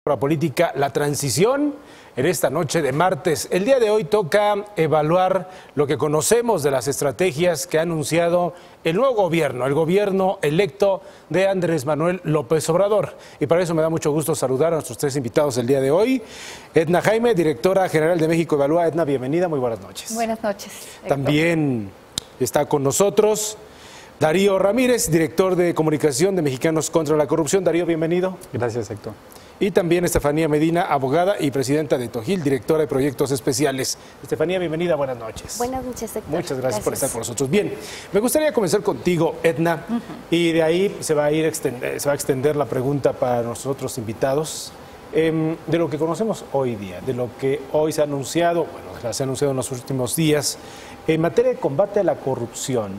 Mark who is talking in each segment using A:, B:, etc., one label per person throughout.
A: La política, la transición en esta noche de martes. El día de hoy toca evaluar lo que conocemos de las estrategias que ha anunciado el nuevo gobierno, el gobierno electo de Andrés Manuel López Obrador. Y para eso me da mucho gusto saludar a nuestros tres invitados el día de hoy. Edna Jaime, directora general de México Evalúa. Edna, bienvenida, muy buenas noches.
B: Buenas noches, Héctor.
A: También está con nosotros Darío Ramírez, director de comunicación de Mexicanos contra la Corrupción. Darío, bienvenido.
C: Gracias, Héctor.
A: Y también Estefanía Medina, abogada y presidenta de Tojil, directora de proyectos especiales. Estefanía, bienvenida, buenas noches.
B: Buenas noches, Héctor.
A: Muchas gracias por estar con nosotros. Bien, me gustaría comenzar contigo, Edna, y de ahí se va a extender la pregunta para nuestros otros invitados. De lo que conocemos hoy día, de lo que hoy se ha anunciado, bueno, se ha anunciado en los últimos días, en materia de combate a la corrupción,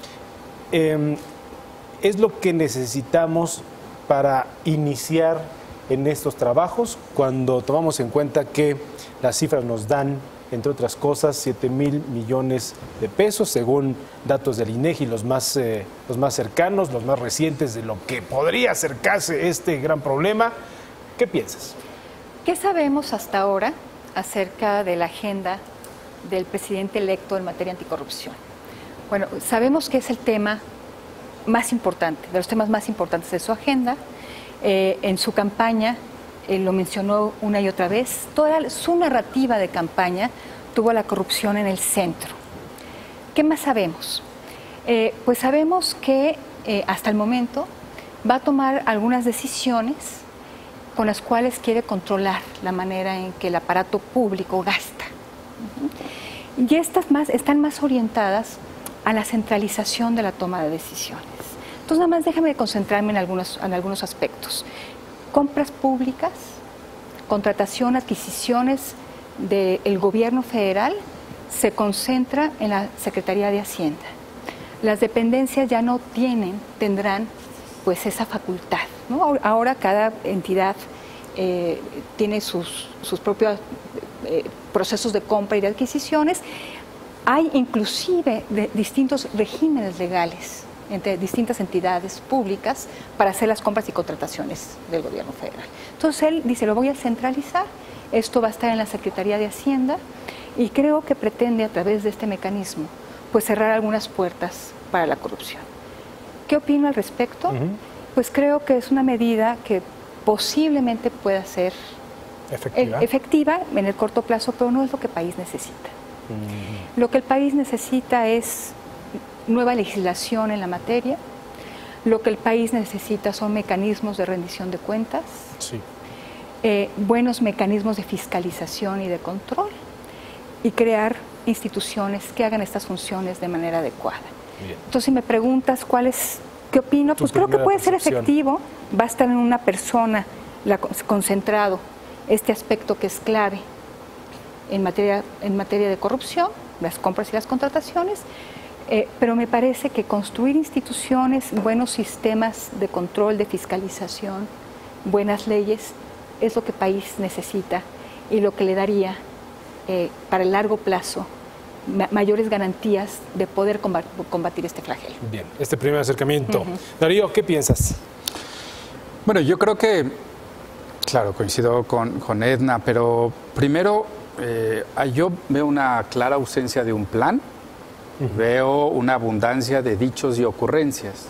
A: es lo que necesitamos para iniciar en estos trabajos, cuando tomamos en cuenta que las cifras nos dan, entre otras cosas, 7,000 millones de pesos, según datos del INEGI, los más cercanos, los más recientes de lo que podría acercarse este gran problema. ¿Qué piensas?
B: ¿Qué sabemos hasta ahora acerca de la agenda del presidente electo en materia anticorrupción? Bueno, sabemos que es el tema más importante, de los temas más importantes de su agenda. En su campaña, lo mencionó una y otra vez, toda su narrativa de campaña tuvo la corrupción en el centro. ¿Qué más sabemos? Pues sabemos que hasta el momento va a tomar algunas decisiones con las cuales quiere controlar la manera en que el aparato público gasta. Y estas están más orientadas a la centralización de la toma de decisiones. Entonces, nada más déjame concentrarme en algunos aspectos. Compras públicas, contratación, adquisiciones del gobierno federal se concentra en la Secretaría de Hacienda. Las dependencias ya no tendrán pues esa facultad, ¿no? Ahora cada entidad tiene sus propios procesos de compra y de adquisiciones. Hay inclusive distintos regímenes legales entre distintas entidades públicas para hacer las compras y contrataciones del gobierno federal. Entonces él dice, lo voy a centralizar, esto va a estar en la Secretaría de Hacienda y creo que pretende a través de este mecanismo pues cerrar algunas puertas para la corrupción. ¿Qué opino al respecto? Pues creo que es una medida que posiblemente pueda ser efectiva en el corto plazo, pero no es lo que el país necesita. Lo que el país necesita es nueva legislación en la materia. Lo que el país necesita son mecanismos de rendición de cuentas,
A: sí,
B: buenos mecanismos de fiscalización y de control y crear instituciones que hagan estas funciones de manera adecuada. Bien. Entonces, si me preguntas ¿qué opino? Pues creo que puede ser efectivo, va a estar en una persona concentrado este aspecto que es clave en materia de corrupción, las compras y las contrataciones. Pero me parece que construir instituciones, buenos sistemas de control, de fiscalización, buenas leyes, es lo que el país necesita y lo que le daría para el largo plazo mayores garantías de poder combatir este flagelo.
A: Bien, este primer acercamiento. Darío, ¿qué piensas?
C: Bueno, yo creo que, claro, coincido con Edna, pero primero yo veo una clara ausencia de un plan. Veo una abundancia de dichos y ocurrencias.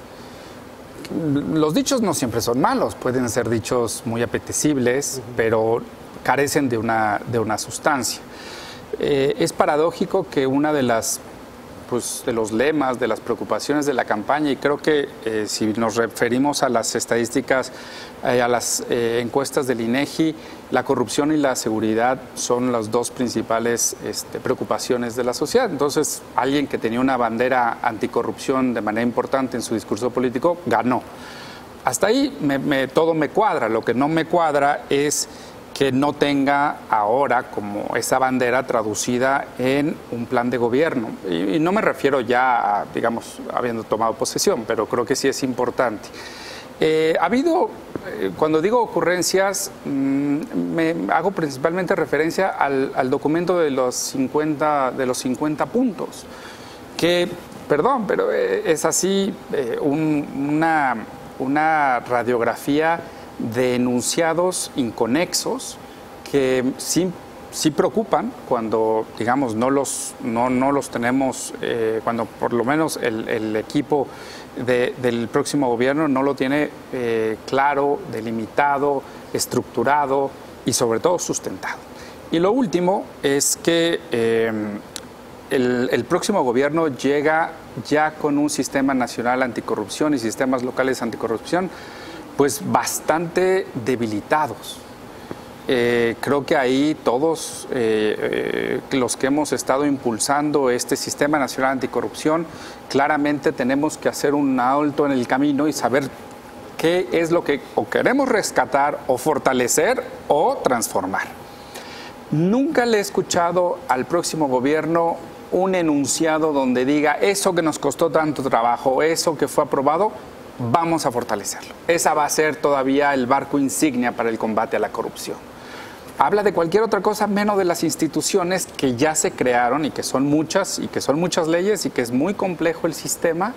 C: Los dichos no siempre son malos, pueden ser dichos muy apetecibles, pero carecen de una sustancia. Es paradójico que una de los lemas, de las preocupaciones de la campaña, y creo que si nos referimos a las estadísticas, a las encuestas del INEGI, la corrupción y la seguridad son las dos principales preocupaciones de la sociedad. Entonces, alguien que tenía una bandera anticorrupción de manera importante en su discurso político, ganó. Hasta ahí todo me cuadra. Lo que no me cuadra es que no tenga ahora como esa bandera traducida en un plan de gobierno. Y no me refiero ya a, digamos, habiendo tomado posesión, pero creo que sí es importante. Ha habido, cuando digo ocurrencias, me hago principalmente referencia al documento de los 50 puntos, que, perdón, pero es así una radiografía de enunciados inconexos que sí preocupan cuando, digamos, no los tenemos, cuando por lo menos el equipo del próximo gobierno no lo tiene claro, delimitado, estructurado y sobre todo sustentado. Y lo último es que el próximo gobierno llega ya con un sistema nacional anticorrupción y sistemas locales anticorrupción pues bastante debilitados. Creo que ahí todos los que hemos estado impulsando este sistema nacional anticorrupción claramente tenemos que hacer un alto en el camino y saber qué es lo que o queremos rescatar o fortalecer o transformar. Nunca le he escuchado al próximo gobierno un enunciado donde diga eso que nos costó tanto trabajo, eso que fue aprobado, vamos a fortalecerlo. Esa va a ser todavía el barco insignia para el combate a la corrupción. Habla de cualquier otra cosa menos de las instituciones que ya se crearon y que son muchas leyes y que es muy complejo el sistema.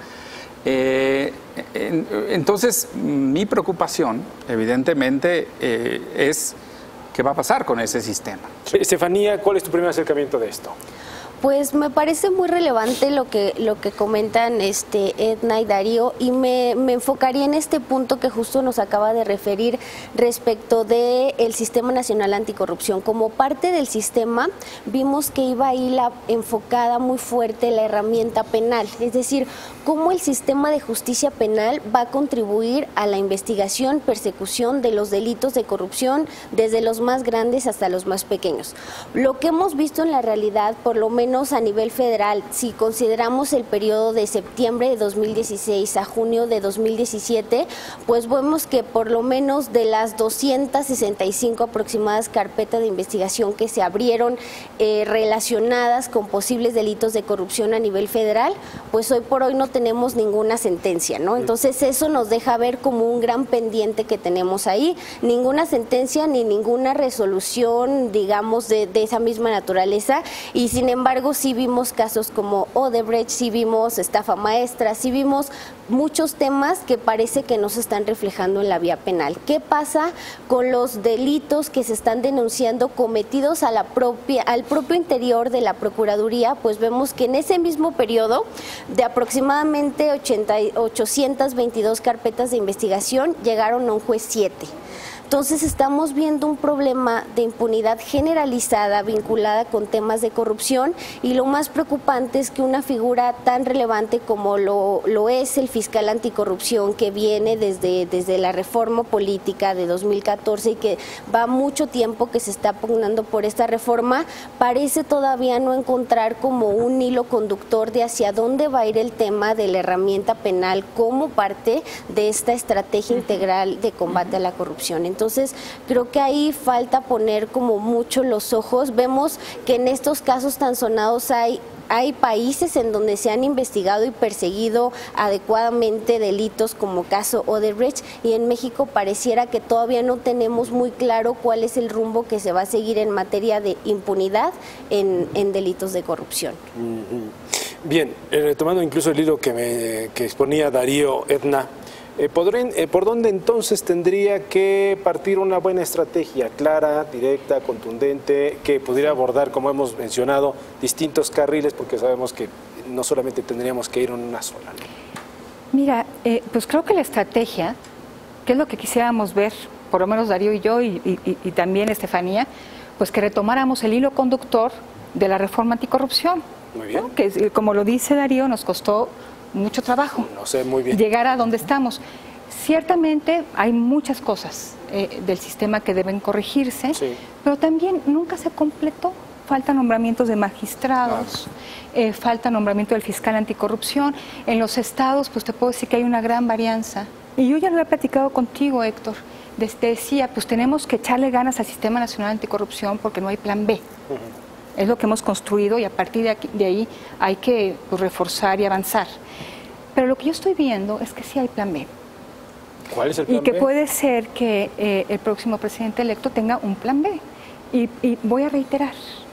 C: Entonces, mi preocupación, evidentemente, es qué va a pasar con ese sistema.
A: Estefanía, ¿cuál es tu primer acercamiento de esto?
D: Pues me parece muy relevante lo que comentan Edna y Darío, y me enfocaría en este punto que justo nos acaba de referir respecto del Sistema Nacional Anticorrupción. Como parte del sistema vimos que iba ahí enfocada muy fuerte la herramienta penal, es decir, cómo el sistema de justicia penal va a contribuir a la investigación, persecución de los delitos de corrupción, desde los más grandes hasta los más pequeños. Lo que hemos visto en la realidad, por lo menos a nivel federal, si consideramos el periodo de septiembre de 2016 a junio de 2017, pues vemos que por lo menos de las 265 aproximadas carpetas de investigación que se abrieron relacionadas con posibles delitos de corrupción a nivel federal, pues hoy por hoy no tenemos ninguna sentencia, ¿no? Entonces eso nos deja ver como un gran pendiente que tenemos ahí, ninguna sentencia ni ninguna resolución, digamos, de esa misma naturaleza, y sin embargo sí vimos casos como Odebrecht, sí vimos estafa maestra, sí vimos muchos temas que parece que no se están reflejando en la vía penal. ¿Qué pasa con los delitos que se están denunciando cometidos al propio interior de la Procuraduría? Pues vemos que en ese mismo periodo de aproximadamente 822 carpetas de investigación llegaron a un juez 7. Entonces estamos viendo un problema de impunidad generalizada vinculada con temas de corrupción, y lo más preocupante es que una figura tan relevante como lo es el fiscal anticorrupción, que viene desde la reforma política de 2014 y que va mucho tiempo que se está pugnando por esta reforma, parece todavía no encontrar como un hilo conductor de hacia dónde va a ir el tema de la herramienta penal como parte de esta estrategia integral de combate a la corrupción. Entonces, creo que ahí falta poner como mucho los ojos. Vemos que en estos casos tan sonados hay países en donde se han investigado y perseguido adecuadamente delitos como caso Odebrecht, y en México pareciera que todavía no tenemos muy claro cuál es el rumbo que se va a seguir en materia de impunidad en delitos de corrupción.
A: Bien, retomando incluso el hilo que exponía Darío, Edna, ¿por dónde entonces tendría que partir una buena estrategia clara, directa, contundente, que pudiera abordar, como hemos mencionado, distintos carriles, porque sabemos que no solamente tendríamos que ir en una sola?
B: Mira, pues creo que la estrategia, que es lo que quisiéramos ver, por lo menos Darío y yo, y también Estefanía, pues que retomáramos el hilo conductor de la reforma anticorrupción.
A: Muy bien.
B: ¿No? Que, como lo dice Darío, nos costó mucho trabajo,
A: no sé, muy bien,
B: llegar a donde estamos. Ciertamente hay muchas cosas del sistema que deben corregirse, sí, pero también nunca se completó. Falta nombramientos de magistrados, claro, falta nombramiento del fiscal anticorrupción. En los estados, pues te puedo decir que hay una gran varianza. Y yo ya lo he platicado contigo, Héctor. Decía, pues tenemos que echarle ganas al Sistema Nacional Anticorrupción porque no hay plan B. Es lo que hemos construido y a partir de ahí hay que reforzar y avanzar. Pero lo que yo estoy viendo es que sí hay plan B.
A: ¿Cuál es el plan B?
B: Y que puede ser que el próximo presidente electo tenga un plan B. Y voy a reiterar,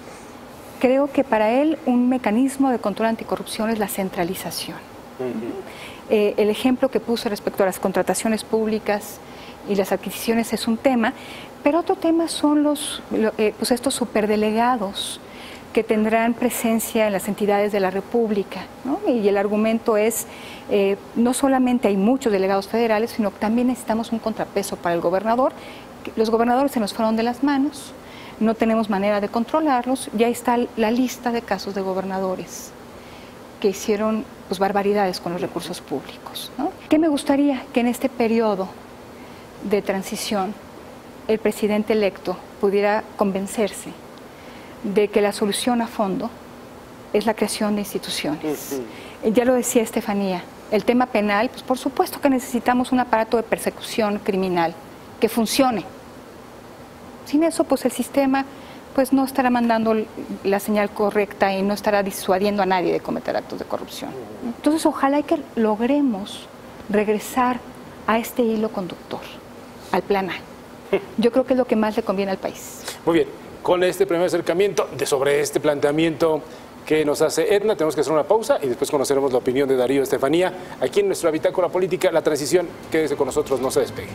B: creo que para él un mecanismo de control anticorrupción es la centralización. El ejemplo que puso respecto a las contrataciones públicas y las adquisiciones es un tema, pero otro tema son pues estos superdelegados que tendrán presencia en las entidades de la República, ¿no? Y el argumento es, no solamente hay muchos delegados federales, sino que también necesitamos un contrapeso para el gobernador. Los gobernadores se nos fueron de las manos, no tenemos manera de controlarlos, ya está la lista de casos de gobernadores que hicieron pues, barbaridades con los recursos públicos, ¿no? ¿Qué me gustaría? Que en este periodo de transición el presidente electo pudiera convencerse de que la solución a fondo es la creación de instituciones. Ya lo decía Estefanía, el tema penal, pues por supuesto que necesitamos un aparato de persecución criminal que funcione. Sin eso, pues el sistema pues no estará mandando la señal correcta y no estará disuadiendo a nadie de cometer actos de corrupción. Entonces, ojalá que logremos regresar a este hilo conductor, al plan A. Yo creo que es lo que más le conviene al país.
A: Muy bien, con este primer acercamiento sobre este planteamiento que nos hace Edna, tenemos que hacer una pausa y después conoceremos la opinión de Darío Estefanía. Aquí en nuestra Bitácora Política, La Transición, quédese con nosotros, no se despegue.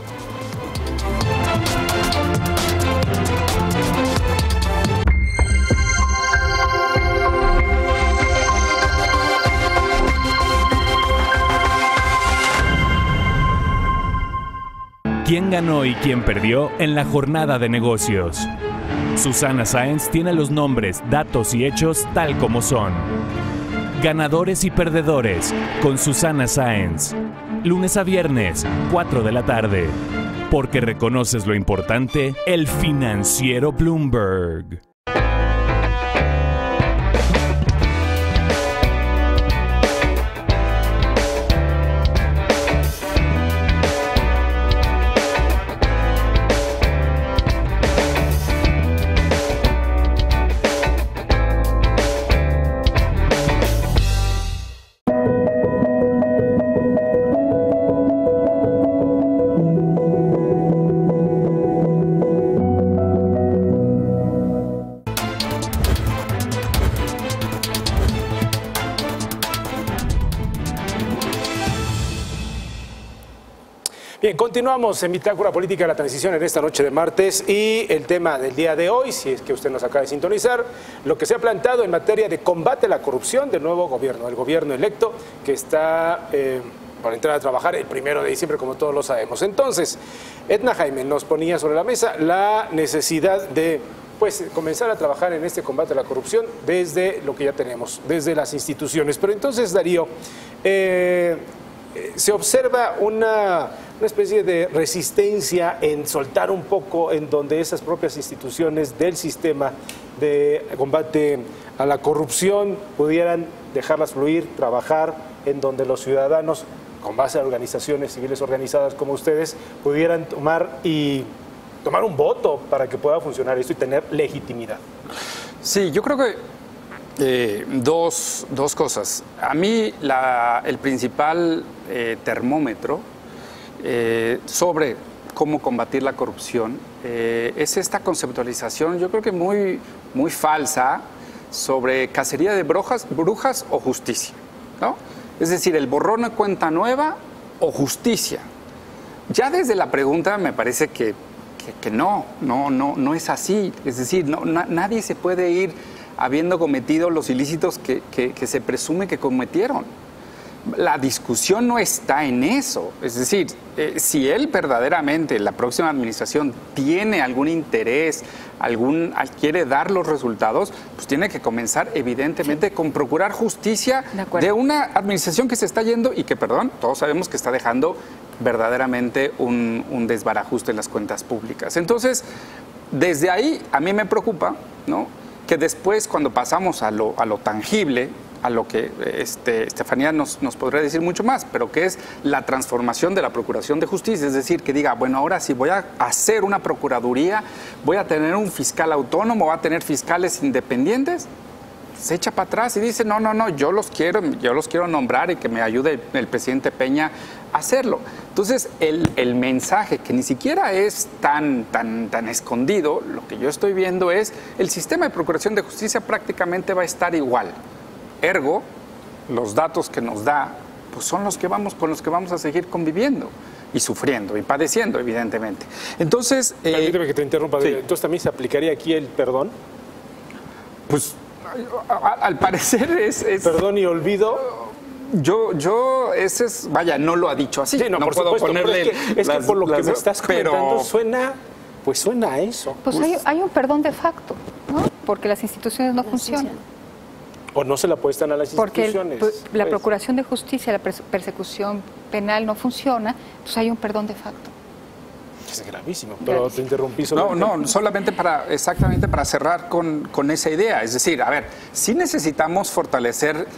E: ¿Quién ganó y quién perdió en la jornada de negocios? Susana Sáenz tiene los nombres, datos y hechos tal como son. Ganadores y perdedores con Susana Sáenz. Lunes a viernes, 4 de la tarde. Porque reconoces lo importante, el financiero Bloomberg.
A: Bien, continuamos en Bitácora Política de la Transición en esta noche de martes y el tema del día de hoy, si es que usted nos acaba de sintonizar, lo que se ha planteado en materia de combate a la corrupción del nuevo gobierno, el gobierno electo que está por entrar a trabajar el 1 de diciembre, como todos lo sabemos. Entonces, Edna Jaime nos ponía sobre la mesa la necesidad de comenzar a trabajar en este combate a la corrupción desde lo que ya tenemos, desde las instituciones. Pero entonces, Darío, se observa una especie de resistencia en soltar un poco en donde esas propias instituciones del sistema de combate a la corrupción pudieran dejarlas fluir, trabajar, en donde los ciudadanos, con base a organizaciones civiles organizadas como ustedes, pudieran tomar un voto para que pueda funcionar esto y tener legitimidad.
C: Sí, yo creo que dos cosas. A mí el principal termómetro sobre cómo combatir la corrupción es esta conceptualización, yo creo que muy falsa, sobre cacería de brujas o justicia, ¿no? Es decir, el borrón de cuenta nueva o justicia. Ya desde la pregunta me parece que no es así. Es decir, nadie se puede ir habiendo cometido los ilícitos que se presume que cometieron. La discusión no está en eso. Es decir, si él verdaderamente, la próxima administración, tiene algún interés, quiere dar los resultados, pues tiene que comenzar evidentemente con procurar justicia de una administración que se está yendo y que, todos sabemos que está dejando verdaderamente un desbarajuste en las cuentas públicas. Entonces, desde ahí a mí me preocupa, ¿no?, que después, cuando pasamos a lo tangible, a lo que Estefanía nos podría decir mucho más, pero que es la transformación de la Procuración de Justicia, es decir, que diga, bueno, ahora sí voy a hacer una procuraduría, voy a tener un fiscal autónomo, voy a tener fiscales independientes, se echa para atrás y dice, no, yo los quiero nombrar y que me ayude el presidente Peña a hacerlo. Entonces, el mensaje, que ni siquiera es tan escondido, lo que yo estoy viendo es, el sistema de Procuración de Justicia prácticamente va a estar igual. Ergo, los datos que nos da, pues son con los que vamos a seguir conviviendo. y sufriendo y padeciendo, evidentemente. Entonces...
A: Permíteme que te interrumpa.
C: Sí.
A: Entonces, ¿también se aplicaría aquí el perdón?
C: Pues, al parecer es...
A: Perdón y olvido.
C: Ese es, vaya, no lo ha dicho así.
A: Sí, no, por
C: puedo
A: supuesto,
C: ponerle
A: pero es que por lo que me estás comentando suena a eso.
B: Pues hay un perdón de facto, ¿no? Porque las instituciones no funcionan.
A: O no se la apuestan a las
B: Porque
A: instituciones.
B: la procuración de justicia, la persecución penal no funciona, pues hay un perdón de facto.
A: Es gravísimo, pero te interrumpí solo.
C: No, solamente exactamente para cerrar con esa idea. Es decir, a ver, sí necesitamos fortalecer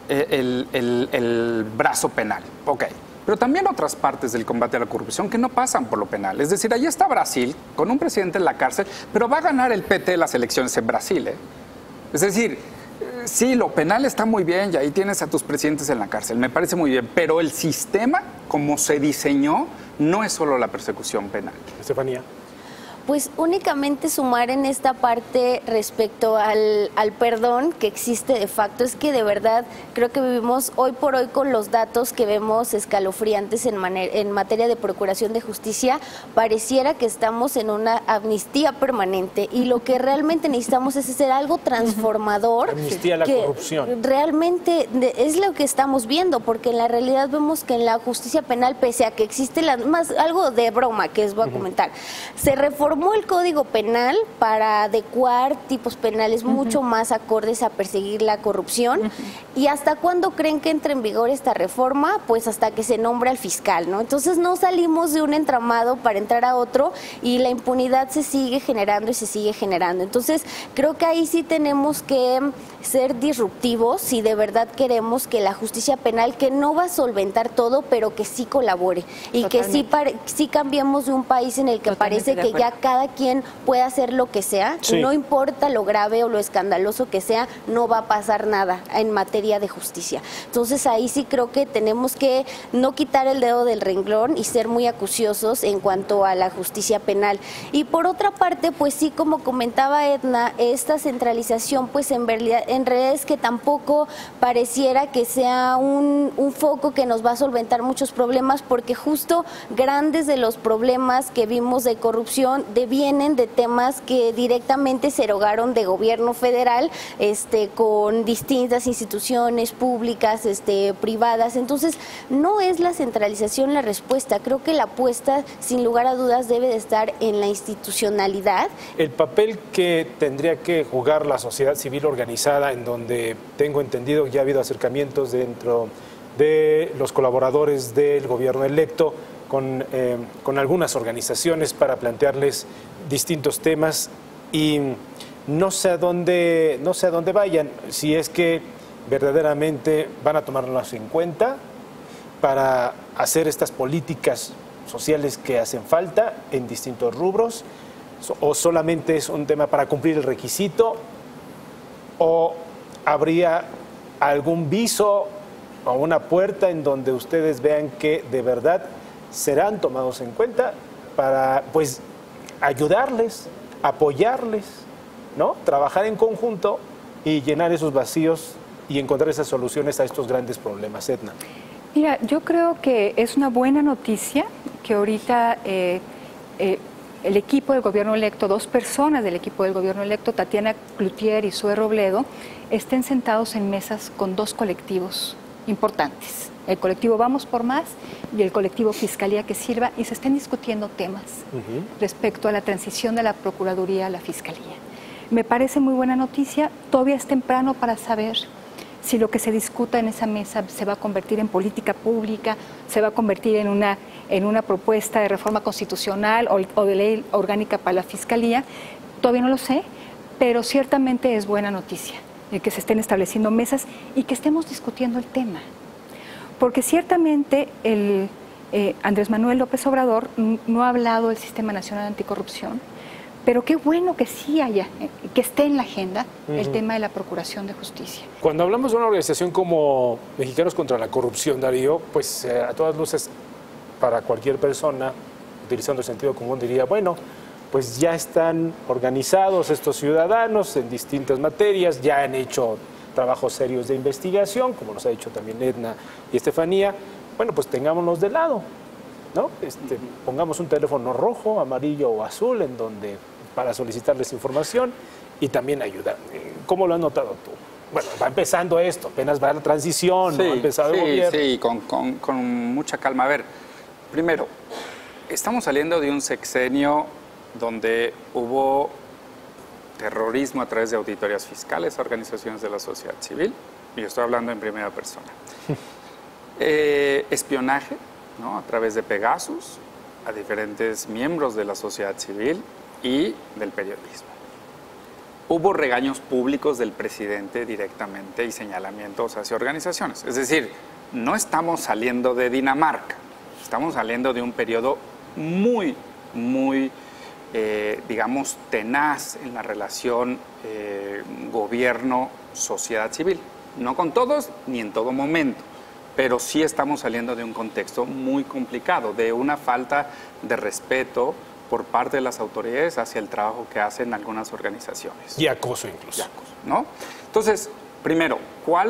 C: el brazo penal, ok, pero también otras partes del combate a la corrupción que no pasan por lo penal. Es decir, ahí está Brasil, con un presidente en la cárcel, pero va a ganar el PT las elecciones en Brasil, ¿eh? Es decir, sí, lo penal está muy bien y ahí tienes a tus presidentes en la cárcel, me parece muy bien, pero el sistema, como se diseñó, no es solo la persecución penal.
A: Estefanía.
D: Pues únicamente sumar en esta parte respecto al perdón que existe de facto, es que de verdad creo que vivimos hoy por hoy con los datos que vemos escalofriantes en materia de procuración de justicia, pareciera que estamos en una amnistía permanente y lo que realmente necesitamos es hacer algo transformador.
A: Amnistía a la corrupción.
D: Realmente es lo que estamos viendo, porque en la realidad vemos que en la justicia penal, pese a que existe algo de broma que les voy a comentar, se reformó el Código Penal para adecuar tipos penales mucho más acordes a perseguir la corrupción. ¿Y hasta cuándo creen que entre en vigor esta reforma? Pues hasta que se nombre al fiscal, ¿no? Entonces no salimos de un entramado para entrar a otro y la impunidad se sigue generando y se sigue generando. Entonces creo que ahí sí tenemos que ser disruptivos si de verdad queremos que la justicia penal, que no va a solventar todo, pero que sí colabore y totalmente, que sí cambiemos de un país en el que parece que ya cada quien puede hacer lo que sea, sí, no importa lo grave o lo escandaloso que sea, no va a pasar nada en materia de justicia. Entonces ahí sí creo que tenemos que no quitar el dedo del renglón y ser muy acuciosos en cuanto a la justicia penal. Y por otra parte, pues sí, como comentaba Edna, esta centralización, pues en realidad es que tampoco pareciera que sea un foco que nos va a solventar muchos problemas, porque justo grandes de los problemas que vimos de corrupción vienen de temas que directamente se erogaron de gobierno federal, con distintas instituciones públicas, privadas. Entonces, no es la centralización la respuesta. Creo que la apuesta, sin lugar a dudas, debe de estar en la institucionalidad.
A: El papel que tendría que jugar la sociedad civil organizada, en donde tengo entendido ya ha habido acercamientos dentro de los colaboradores del gobierno electo, con algunas organizaciones para plantearles distintos temas, y no sé a dónde vayan, si es que verdaderamente van a tomarlos en cuenta para hacer estas políticas sociales que hacen falta en distintos rubros, o solamente es un tema para cumplir el requisito, o habría algún viso o una puerta en donde ustedes vean que de verdad serán tomados en cuenta para, pues, ayudarles, apoyarles, ¿no? Trabajar en conjunto y llenar esos vacíos y encontrar esas soluciones a estos grandes problemas. Edna.
B: Mira, yo creo que es una buena noticia que ahorita el equipo del gobierno electo, 2 personas del equipo del gobierno electo, Tatiana Cloutier y Zoe Robledo, estén sentados en mesas con 2 colectivos importantes. El colectivo Vamos por Más y el colectivo Fiscalía que Sirva, y se estén discutiendo temas respecto a la transición de la Procuraduría a la Fiscalía. Me parece muy buena noticia. Todavía es temprano para saber si lo que se discuta en esa mesa se va a convertir en política pública, se va a convertir en una propuesta de reforma constitucional o de ley orgánica para la Fiscalía. Todavía no lo sé, pero ciertamente es buena noticia el que se estén estableciendo mesas y que estemos discutiendo el tema. Porque ciertamente Andrés Manuel López Obrador no ha hablado del Sistema Nacional Anticorrupción, pero qué bueno que sí haya, que esté en la agenda el tema de la Procuración de Justicia.
A: Cuando hablamos de una organización como Mexicanos contra la Corrupción, Darío, pues a todas luces, para cualquier persona, utilizando el sentido común, diría, bueno, pues ya están organizados estos ciudadanos en distintas materias, ya han hecho trabajos serios de investigación, como nos ha dicho también Edna y Estefanía. Bueno, pues tengámonos de lado, ¿no? Pongamos un teléfono rojo, amarillo o azul en donde para solicitarles información y también ayudar. ¿Cómo lo has notado tú? Bueno, va empezando esto, apenas va la transición,
C: sí,
A: ¿no? Ha empezado el gobierno.
C: Sí, con mucha calma. A ver, primero, estamos saliendo de un sexenio donde hubo terrorismo a través de auditorías fiscales, organizaciones de la sociedad civil, y yo estoy hablando en primera persona. Espionaje, ¿no? A través de Pegasus, a diferentes miembros de la sociedad civil y del periodismo. Hubo regaños públicos del presidente directamente y señalamientos hacia organizaciones. Es decir, no estamos saliendo de Dinamarca, estamos saliendo de un periodo muy, digamos, tenaz en la relación gobierno-sociedad civil. No con todos ni en todo momento, pero sí estamos saliendo de un contexto muy complicado, de una falta de respeto por parte de las autoridades hacia el trabajo que hacen algunas organizaciones.
A: Y acoso incluso.
C: Y acoso, ¿no? Entonces, primero,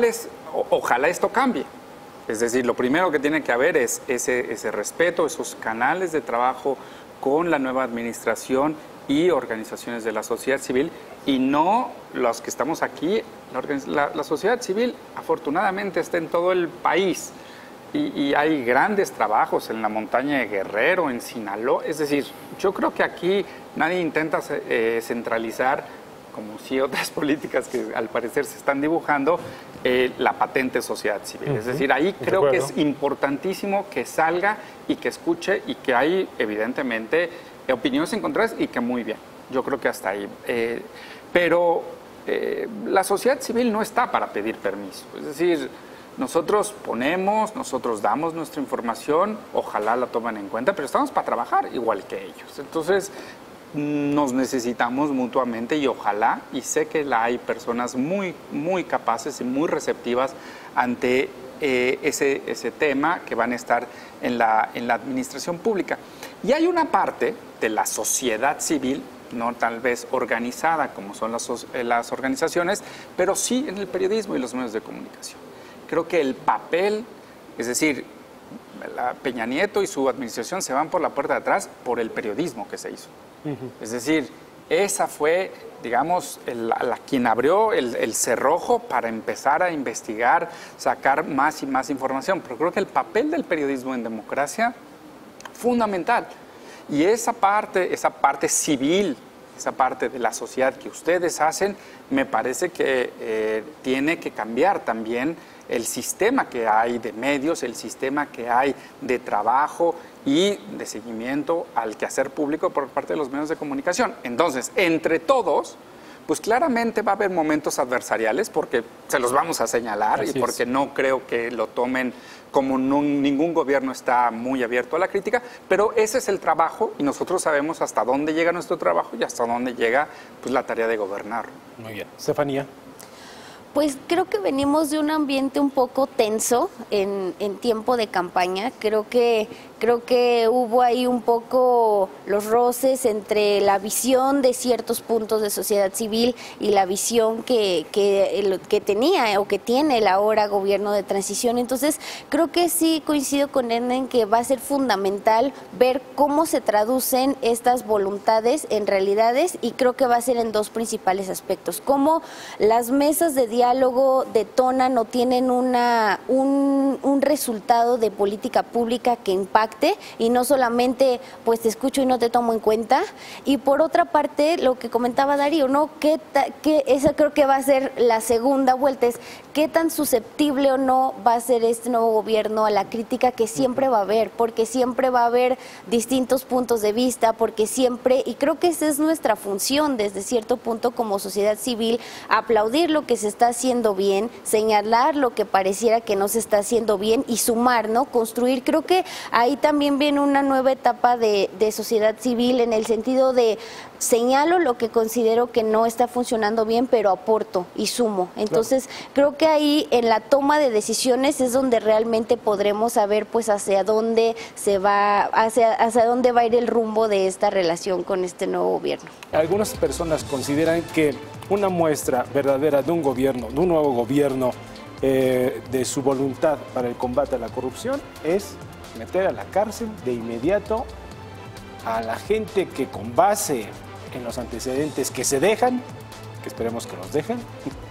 C: ojalá esto cambie. Es decir, lo primero que tiene que haber es ese respeto, esos canales de trabajo con la nueva administración y organizaciones de la sociedad civil, y no los que estamos aquí. La sociedad civil afortunadamente está en todo el país. Y hay grandes trabajos en la montaña de Guerrero, en Sinaloa. Es decir, yo creo que aquí nadie intenta centralizar, como sí otras políticas que al parecer se están dibujando, la patente sociedad civil. Es decir, ahí creo que es importantísimo que salga y que escuche, y que hay evidentemente opiniones encontradas, y que muy bien. Yo creo que hasta ahí. Pero la sociedad civil no está para pedir permiso. Es decir, nosotros nosotros damos nuestra información, ojalá la tomen en cuenta, pero estamos para trabajar igual que ellos. Entonces, nos necesitamos mutuamente, y ojalá, y sé que hay personas muy capaces y muy receptivas ante ese tema, que van a estar en la administración pública. Y hay una parte de la sociedad civil, no tal vez organizada como son las organizaciones, pero sí en el periodismo y los medios de comunicación. Creo que el papel, es decir, Peña Nieto y su administración se van por la puerta de atrás por el periodismo que se hizo. Es decir, esa fue, digamos, quien abrió el cerrojo para empezar a investigar, sacar más y más información. Pero creo que el papel del periodismo en democracia, fundamental. Y esa parte civil, esa parte de la sociedad que ustedes hacen, me parece que tiene que cambiar también el sistema que hay de medios, el sistema que hay de trabajo y de seguimiento al quehacer público por parte de los medios de comunicación. Entonces, entre todos, pues claramente va a haber momentos adversariales, porque se los vamos a señalar. Así y porque no creo que lo tomen como ningún gobierno está muy abierto a la crítica, pero ese es el trabajo, y nosotros sabemos hasta dónde llega nuestro trabajo y hasta dónde llega, pues, la tarea de gobernar.
A: Muy bien. Estefanía.
D: Pues creo que venimos de un ambiente un poco tenso en tiempo de campaña. Creo que hubo ahí un poco los roces entre la visión de ciertos puntos de sociedad civil y la visión que tenía o que tiene el ahora gobierno de transición. Entonces, creo que sí coincido con Edna en que va a ser fundamental ver cómo se traducen estas voluntades en realidades, y creo que va a ser en dos principales aspectos. Cómo las mesas de diálogo detonan o tienen un resultado de política pública que impacte, y no solamente pues te escucho y no te tomo en cuenta. Y por otra parte, lo que comentaba Darío, ¿no? Esa creo que va a ser la segunda vuelta, es qué tan susceptible o no va a ser este nuevo gobierno a la crítica que siempre va a haber, porque siempre va a haber distintos puntos de vista, porque siempre, y creo que esa es nuestra función desde cierto punto como sociedad civil, aplaudir lo que se está haciendo bien, señalar lo que pareciera que no se está haciendo bien y sumar, ¿no? Construir. Creo que ahí también viene una nueva etapa de sociedad civil, en el sentido de señalo lo que considero que no está funcionando bien, pero aporto y sumo. Entonces, creo que ahí en la toma de decisiones es donde realmente podremos saber pues hacia dónde hacia dónde va a ir el rumbo de esta relación con este nuevo gobierno.
A: Algunas personas consideran que una muestra verdadera de un gobierno, de un nuevo gobierno, de su voluntad para el combate a la corrupción, es meter a la cárcel de inmediato a la gente que con base en los antecedentes que se dejan, que esperemos que los dejen,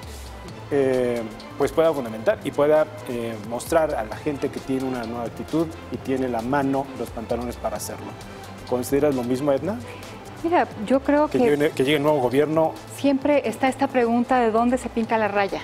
A: pues pueda fundamentar y pueda mostrar a la gente que tiene una nueva actitud y tiene la mano, los pantalones para hacerlo. ¿Consideras lo mismo, Edna?
B: Mira, yo creo que
A: llegue el nuevo gobierno.
B: Siempre está esta pregunta de dónde se pinta la raya.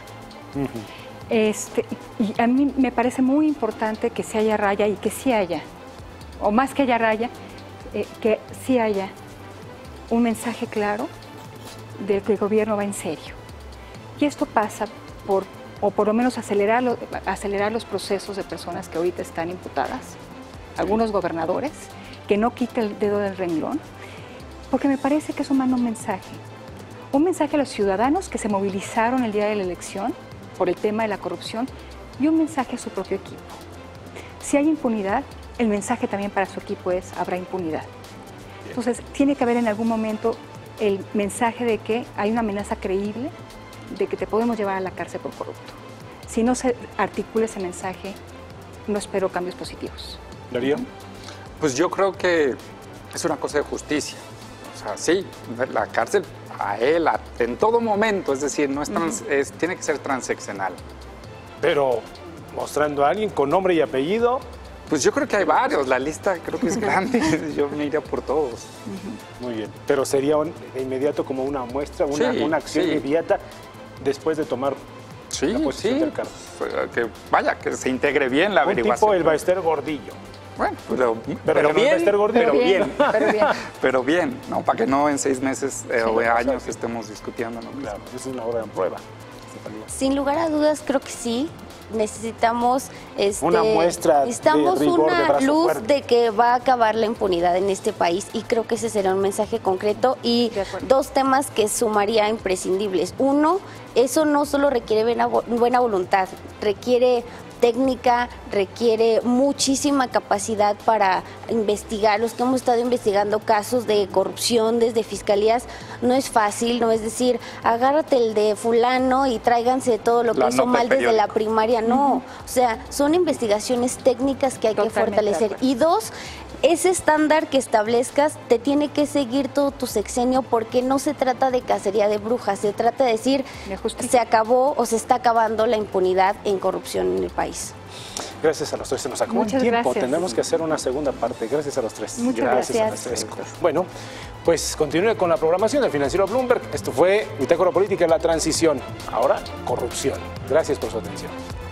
B: Y a mí me parece muy importante que sí haya raya y que sí haya, o más que haya raya, que sí haya un mensaje claro de que el gobierno va en serio. Y esto pasa por lo menos acelerar los procesos de personas que ahorita están imputadas, algunos gobernadores, que no quite el dedo del renglón, porque me parece que eso manda un mensaje a los ciudadanos que se movilizaron el día de la elección por el tema de la corrupción y un mensaje a su propio equipo. Si hay impunidad, el mensaje también para su equipo es habrá impunidad. Entonces, tiene que haber en algún momento el mensaje de que hay una amenaza creíble de que te podemos llevar a la cárcel por corrupto. Si no se articula ese mensaje, no espero cambios positivos.
A: ¿Darío?
C: Pues yo creo que es una cosa de justicia. O sea, sí, la cárcel a él en todo momento, es decir, no es tiene que ser transeccional.
A: Pero mostrando a alguien con nombre y apellido.
C: Pues yo creo que hay varios, la lista creo que es grande, yo me iría por todos.
A: Muy bien, pero sería de inmediato como una muestra, una acción inmediata después de tomar la posición del cargo.
C: Que vaya, que se integre bien la averiguación.
A: Tipo el Baester Gordillo.
C: Bueno, pero bien, pero bien, no, para que no en 6 meses o años estemos discutiendo. ¿No?
A: Claro, es una hora de prueba.
D: Sin lugar a dudas, creo que sí. Necesitamos
A: una muestra,
D: necesitamos
A: de rigor,
D: una
A: de
D: luz
A: fuerte.
D: de que va a acabar la impunidad en este país, y creo que ese será un mensaje concreto. Y 2 temas que sumaría imprescindibles. Uno, eso no solo requiere buena voluntad, requiere técnica, requiere muchísima capacidad para investigar. Los que hemos estado investigando casos de corrupción desde fiscalías, no es fácil, no es decir, agárrate el de fulano y tráiganse todo lo que hizo mal desde la primaria, no. O sea, son investigaciones técnicas que hay que fortalecer. Y 2, ese estándar que establezcas te tiene que seguir todo tu sexenio, porque no se trata de cacería de brujas, se trata de decir, se acabó o se está acabando la impunidad en corrupción en el país.
A: Gracias a los 3, se nos acabó el tiempo,
B: gracias.
A: Tendremos que hacer una segunda parte. Gracias a los 3.
B: Muchas gracias.
A: A los 3. Bueno, pues continúe con la programación del Financiero Bloomberg. Esto fue Bitácora Política, la transición. Ahora, corrupción. Gracias por su atención.